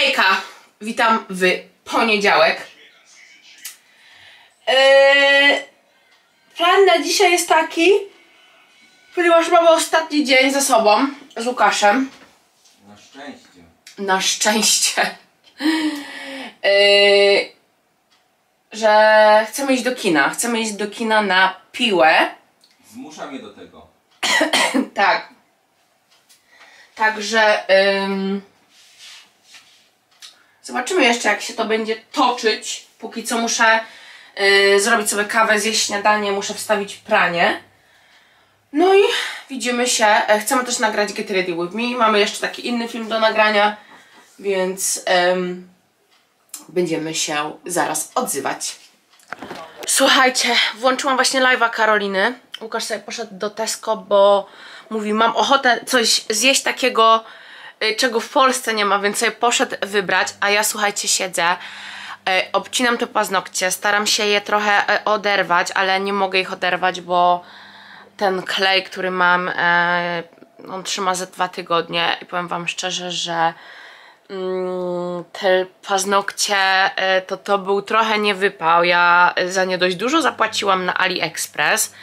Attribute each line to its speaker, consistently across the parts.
Speaker 1: Hejka! Witam w poniedziałek. Plan na dzisiaj jest taki, ponieważ mamy ostatni dzień za sobą z Łukaszem.
Speaker 2: Na szczęście.
Speaker 1: Na szczęście. Że chcemy iść do kina. Chcemy iść do kina na Piłę.
Speaker 2: Zmusza mnie do tego.
Speaker 1: Tak. Także zobaczymy jeszcze, jak się to będzie toczyć. Póki co muszę zrobić sobie kawę, zjeść śniadanie, muszę wstawić pranie. No i widzimy się. Chcemy też nagrać Get Ready With Me. Mamy jeszcze taki inny film do nagrania, więc będziemy się zaraz odzywać. Słuchajcie, włączyłam właśnie live'a Karoliny. Łukasz sobie poszedł do Tesco, bo mówi, mam ochotę coś zjeść takiego, czego w Polsce nie ma, więc sobie poszedł wybrać, a ja, słuchajcie, siedzę, obcinam te paznokcie, staram się je trochę oderwać, ale nie mogę ich oderwać, bo ten klej, który mam, on trzyma ze 2 tygodnie i powiem wam szczerze, że te paznokcie to był trochę nie wypał. Ja za nie dość dużo zapłaciłam na AliExpress.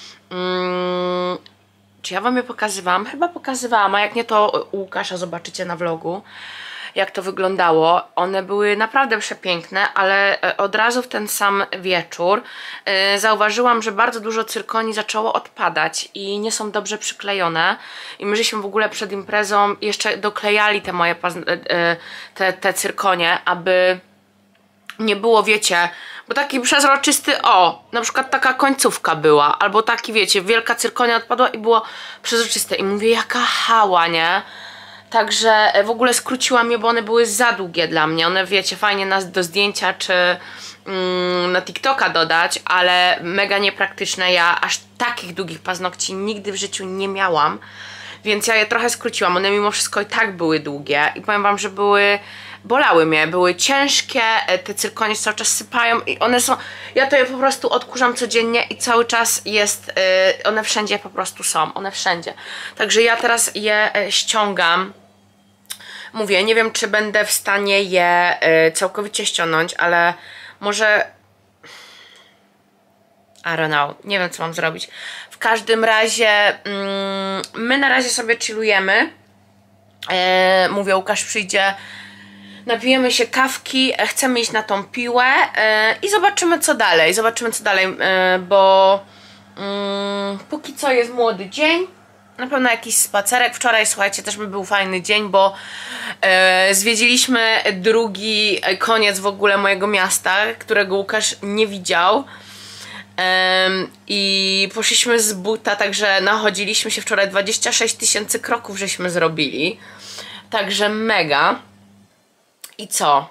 Speaker 1: Czy ja wam je pokazywałam? Chyba pokazywałam, a jak nie, to u Łukasza zobaczycie na vlogu, jak to wyglądało. One były naprawdę przepiękne, ale od razu w ten sam wieczór zauważyłam, że bardzo dużo cyrkoni zaczęło odpadać i nie są dobrze przyklejone. I my żeśmy w ogóle przed imprezą jeszcze doklejali te moje te cyrkonie, aby nie było, wiecie, bo taki przezroczysty, na przykład taka końcówka była, albo taki, wiecie, wielka cyrkonia odpadła i było przezroczyste. I mówię, jaka hała, nie? Także w ogóle skróciłam je, bo one były za długie dla mnie. One, wiecie, fajnie nas do zdjęcia czy na TikToka dodać, ale mega niepraktyczne. Ja aż takich długich paznokci nigdy w życiu nie miałam, więc ja je trochę skróciłam. One mimo wszystko i tak były długie i powiem wam, że bolały mnie, były ciężkie, te cyrkonie cały czas sypają i one są, ja to je po prostu odkurzam codziennie i cały czas jest, one wszędzie po prostu są, one wszędzie. Także ja teraz je ściągam. Mówię, nie wiem, czy będę w stanie je całkowicie ściągnąć, ale może I don't know, nie wiem, co mam zrobić. W każdym razie my na razie sobie chillujemy. Mówię, Łukasz przyjdzie, napijemy się kawki, chcemy iść na tą piłę i zobaczymy, co dalej. Zobaczymy, co dalej, bo póki co jest młody dzień. Na pewno jakiś spacerek. Wczoraj, słuchajcie, też by był fajny dzień, bo zwiedziliśmy drugi koniec w ogóle mojego miasta, którego Łukasz nie widział. I poszliśmy z buta, także nachodziliśmy się wczoraj, 26 000 kroków żeśmy zrobili. Także mega. I co?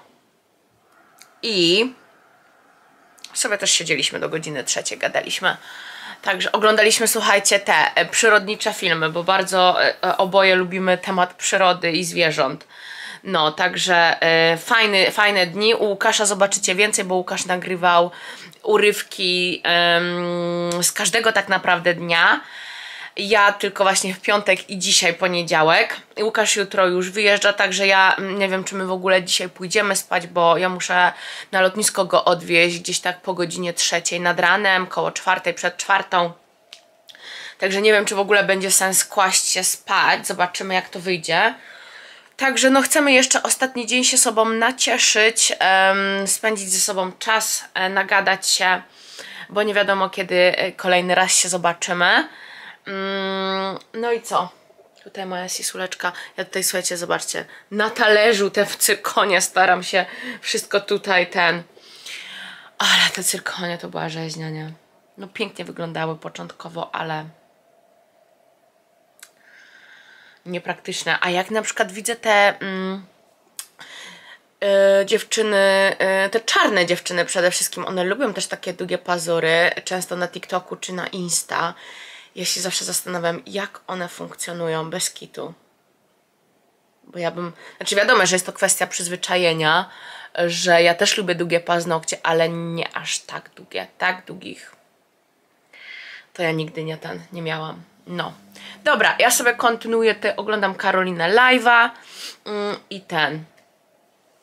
Speaker 1: I sobie też siedzieliśmy do godziny 3, gadaliśmy. Także oglądaliśmy, słuchajcie, te przyrodnicze filmy, bo bardzo oboje lubimy temat przyrody i zwierząt. No, także fajne dni. U Łukasza zobaczycie więcej, bo Łukasz nagrywał urywki z każdego tak naprawdę dnia. Ja tylko właśnie w piątek i dzisiaj poniedziałek. Łukasz jutro już wyjeżdża, także ja nie wiem, czy my w ogóle dzisiaj pójdziemy spać, bo ja muszę na lotnisko go odwieźć gdzieś tak po godzinie 3 nad ranem, koło 4, przed 4. Także nie wiem, czy w ogóle będzie sens kłaść się spać. Zobaczymy, jak to wyjdzie. Także no, chcemy jeszcze ostatni dzień się sobą nacieszyć, spędzić ze sobą czas, nagadać się, bo nie wiadomo, kiedy kolejny raz się zobaczymy. No i co? Tutaj moja sisuleczka. Ja tutaj, słuchajcie, zobaczcie, na talerzu te cyrkonie staram się wszystko tutaj ale te cyrkonie to była rzeźnia, nie? No pięknie wyglądały początkowo, ale niepraktyczne. A jak na przykład widzę te dziewczyny, te czarne dziewczyny przede wszystkim, one lubią też takie długie pazury, często na TikToku czy na Insta. Ja się zawsze zastanawiam, jak one funkcjonują bez kitu. Bo ja bym... Znaczy wiadomo, że jest to kwestia przyzwyczajenia, że ja też lubię długie paznokcie, ale nie aż tak długie. Tak długich to ja nigdy nie miałam. No. Dobra, ja sobie kontynuuję, oglądam Karolinę live'a i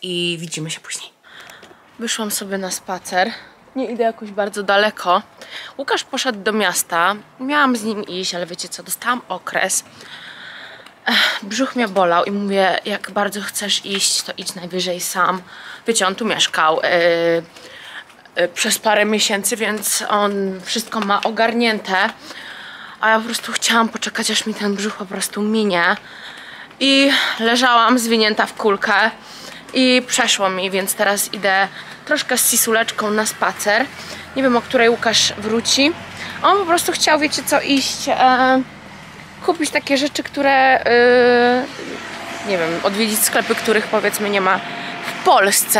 Speaker 1: i widzimy się później. Wyszłam sobie na spacer. Nie idę jakoś bardzo daleko. Łukasz poszedł do miasta. Miałam z nim iść, ale wiecie co, dostałam okres. Brzuch mnie bolał i mówię, jak bardzo chcesz iść, to idź najwyżej sam. Wiecie, on tu mieszkał przez parę miesięcy, więc on wszystko ma ogarnięte. A ja po prostu chciałam poczekać, aż mi ten brzuch po prostu minie. I leżałam zwinięta w kulkę i przeszło mi, więc teraz idę troszkę z Sisuleczką na spacer. Nie wiem, o której Łukasz wróci. On po prostu chciał, wiecie co, iść kupić takie rzeczy, które nie wiem, odwiedzić sklepy, których powiedzmy nie ma w Polsce.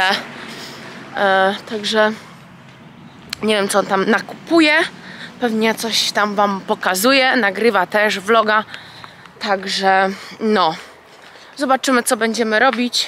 Speaker 1: Także nie wiem, co on tam nakupuje. Pewnie coś tam wam pokazuje. Nagrywa też vloga. Także no, zobaczymy, co będziemy robić,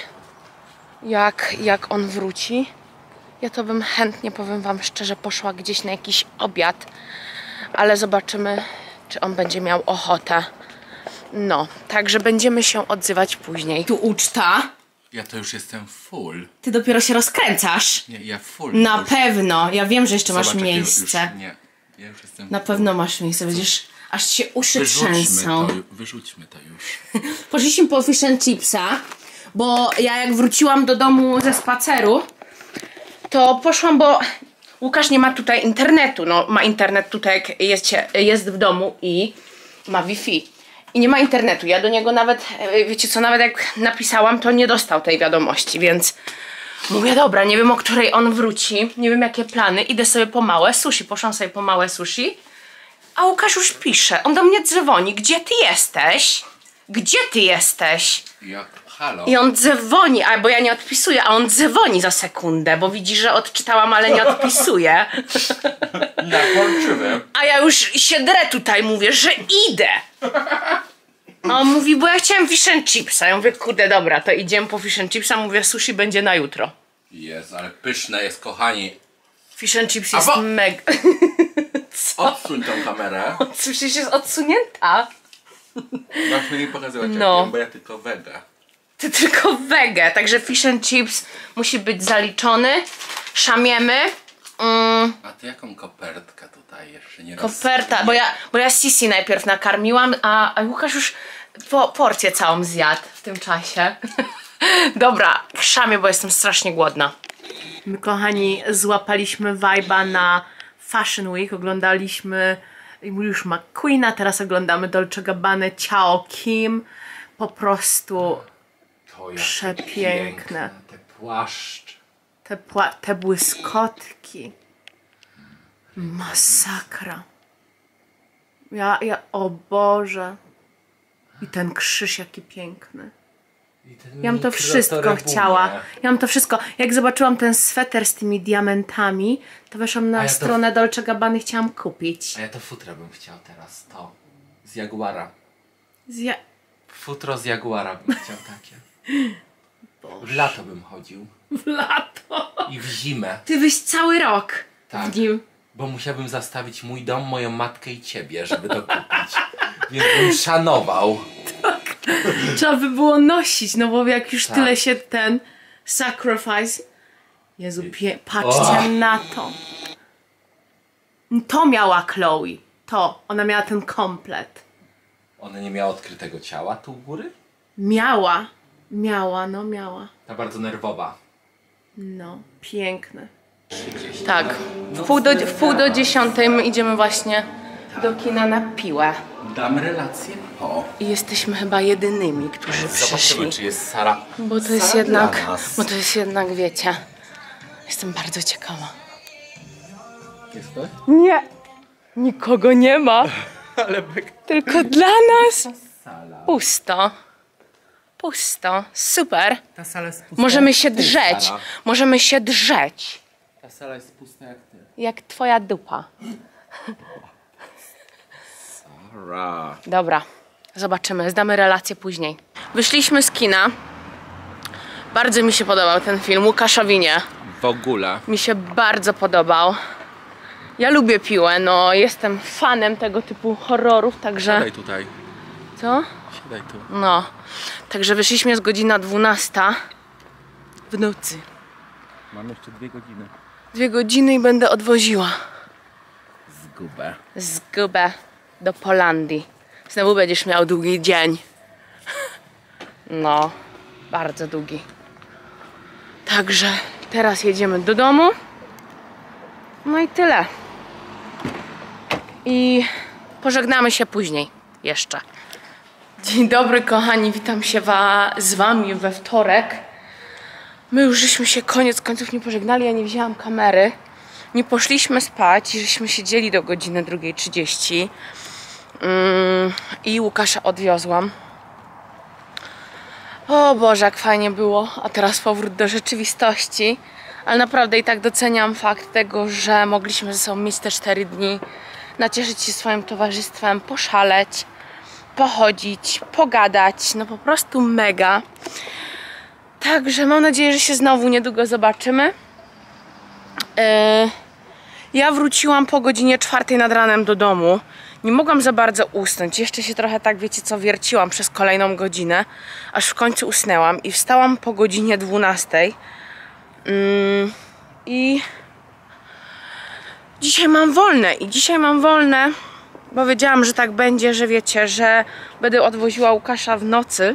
Speaker 1: jak on wróci. Ja to bym chętnie, powiem wam szczerze, poszła gdzieś na jakiś obiad, ale zobaczymy, czy on będzie miał ochotę. No, także będziemy się odzywać później. Tu uczta.
Speaker 2: Ja to już jestem full.
Speaker 1: Ty dopiero się rozkręcasz.
Speaker 2: Nie, ja full.
Speaker 1: Na
Speaker 2: już.
Speaker 1: pewno. Ja wiem, że jeszcze
Speaker 2: Zobacz,
Speaker 1: masz
Speaker 2: jakie
Speaker 1: miejsce.
Speaker 2: Już, nie, ja już jestem
Speaker 1: Na
Speaker 2: full.
Speaker 1: pewno masz miejsce. Będziesz, aż ci się uszy trzęsą.
Speaker 2: Wyrzućmy to już.
Speaker 1: Poszliśmy po fish and chipsa, bo ja jak wróciłam do domu ze spaceru, to poszłam, bo Łukasz nie ma tutaj internetu. No, ma internet tutaj, jak jest w domu i ma Wi-Fi. I nie ma internetu. Ja do niego nawet, wiecie co, nawet jak napisałam, to nie dostał tej wiadomości, więc mówię, dobra, nie wiem, o której on wróci, nie wiem, jakie plany, idę sobie po małe sushi. Poszłam sobie po małe sushi, a Łukasz już pisze, on do mnie dzwoni, gdzie ty jesteś? Gdzie ty jesteś?
Speaker 2: Jak? Halo?
Speaker 1: I on dzwoni, albo ja nie odpisuję, a on dzwoni za sekundę, bo widzi, że odczytałam, ale nie odpisuję.
Speaker 2: Nakończymy.
Speaker 1: A ja już się drę tutaj, mówię, że idę. A on mówi, bo ja chciałem fish and chipsa. Ja mówię, kurde, dobra, to idziemy po fish and chipsa. Mówię, sushi będzie na jutro.
Speaker 2: Jest, ale pyszne jest, kochani.
Speaker 1: Fish and chips jest
Speaker 2: bo-
Speaker 1: mega...
Speaker 2: Odsuń tą kamerę.
Speaker 1: Przecież jest odsunięta.
Speaker 2: Masz mi nie pokazywać,
Speaker 1: No.
Speaker 2: bo ja tylko wega.
Speaker 1: Ty tylko wege, także fish and chips musi być zaliczony. Szamiemy.
Speaker 2: A ty jaką kopertkę tutaj jeszcze nie
Speaker 1: Koperta, bo ja Sisi najpierw nakarmiłam, a Łukasz już porcję całą zjadł w tym czasie. Dobra, szamię, bo jestem strasznie głodna. My, kochani, złapaliśmy vibe'a na Fashion Week. Oglądaliśmy już McQueena, teraz oglądamy Dolce Gabbana, Ciao Kim. Po prostu
Speaker 2: To jak
Speaker 1: przepiękne.
Speaker 2: Te płaszcz.
Speaker 1: Te błyskotki. Masakra. O Boże. I ten krzyż jaki piękny. Ja bym to wszystko chciała. Ja bym to wszystko. Jak zobaczyłam ten sweter z tymi diamentami, to weszłam na stronę Dolce Gabbany i chciałam kupić.
Speaker 2: A ja to futro bym chciał teraz, to. Z Jaguara. Futro z Jaguara bym chciał takie. W lato bym chodził.
Speaker 1: W lato.
Speaker 2: I w zimę.
Speaker 1: Ty byś cały rok
Speaker 2: Tak.
Speaker 1: w nim.
Speaker 2: Bo musiałbym zastawić mój dom, moją matkę i ciebie, żeby to kupić. Więc bym szanował.
Speaker 1: Trzeba by było nosić, no bo jak już
Speaker 2: Tak.
Speaker 1: tyle się ten sacrifice. Jezu, patrzcie na to. To miała Chloe. To. Ona miała ten komplet.
Speaker 2: Ona nie miała odkrytego ciała tu u góry?
Speaker 1: Miała.
Speaker 2: Ta bardzo nerwowa.
Speaker 1: No, piękne. Tak. W pół do 10 my idziemy właśnie do kina na piłę.
Speaker 2: Dam relację po.
Speaker 1: I jesteśmy chyba jedynymi, którzy przyszli.
Speaker 2: Zobaczymy, czy jest Sara.
Speaker 1: Bo to jest
Speaker 2: Sara
Speaker 1: jednak,
Speaker 2: dla nas.
Speaker 1: bo to jest jednak, wiecie, jestem bardzo ciekawa.
Speaker 2: Jest to?
Speaker 1: Nie, nikogo nie ma,
Speaker 2: Ale
Speaker 1: tylko dla nas.
Speaker 2: sala.
Speaker 1: Pusto, pusto, super.
Speaker 2: Ta sala jest pusta.
Speaker 1: Możemy
Speaker 2: jak
Speaker 1: się
Speaker 2: ty,
Speaker 1: drzeć,
Speaker 2: Sara.
Speaker 1: możemy się drzeć,
Speaker 2: Ta sala jest pusta jak ty.
Speaker 1: jak twoja dupa.
Speaker 2: Sara.
Speaker 1: Dobra, zobaczymy, zdamy relację później. Wyszliśmy z kina. Bardzo mi się podobał ten film, Łukaszowi nie.
Speaker 2: W ogóle.
Speaker 1: Mi się bardzo podobał. Ja lubię piłę, no jestem fanem tego typu horrorów, także...
Speaker 2: Siadaj tutaj.
Speaker 1: Co?
Speaker 2: Siadaj tu.
Speaker 1: No, także wyszliśmy, jest godzina 12. w nocy.
Speaker 2: Mam jeszcze 2 godziny.
Speaker 1: 2 godziny i będę odwoziła zgubę do Polandii. Znowu będziesz miał długi dzień. No, bardzo długi. Także teraz jedziemy do domu. No i tyle. I pożegnamy się później jeszcze. Dzień dobry kochani, witam się z wami we wtorek. My już żeśmy się koniec końców nie pożegnali, ja nie wzięłam kamery. Nie poszliśmy spać i żeśmy siedzieli do godziny 2:30. I Łukasza odwiozłam. O Boże, jak fajnie było. A teraz powrót do rzeczywistości. Ale naprawdę i tak doceniam fakt tego, że mogliśmy ze sobą mieć te 4 dni. Nacieszyć się swoim towarzystwem, poszaleć, pochodzić, pogadać. No po prostu mega. Także mam nadzieję, że się znowu niedługo zobaczymy. Ja wróciłam po godzinie 4 nad ranem do domu. Nie mogłam za bardzo usnąć. Jeszcze się trochę tak, wiecie co, wierciłam przez kolejną godzinę. Aż w końcu usnęłam i wstałam po godzinie 12. I dzisiaj mam wolne. Bo wiedziałam, że tak będzie, że wiecie, że będę odwoziła Łukasza w nocy.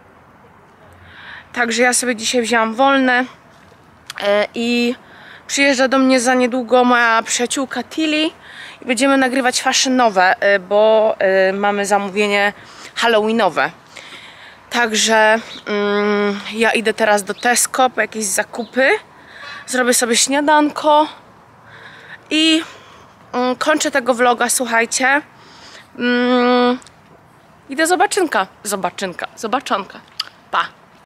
Speaker 1: Także ja sobie dzisiaj wzięłam wolne. I przyjeżdża do mnie za niedługo moja przyjaciółka Tilly i będziemy nagrywać fashion-nowe, bo mamy zamówienie halloweenowe. Także ja idę teraz do Tesco po jakieś zakupy, zrobię sobie śniadanko i kończę tego vloga, słuchajcie. I do zobaczonka. Pa!